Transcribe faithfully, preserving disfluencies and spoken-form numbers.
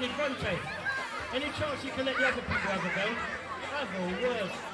Rotate. Any chance you can let the other people have a go? Have a word.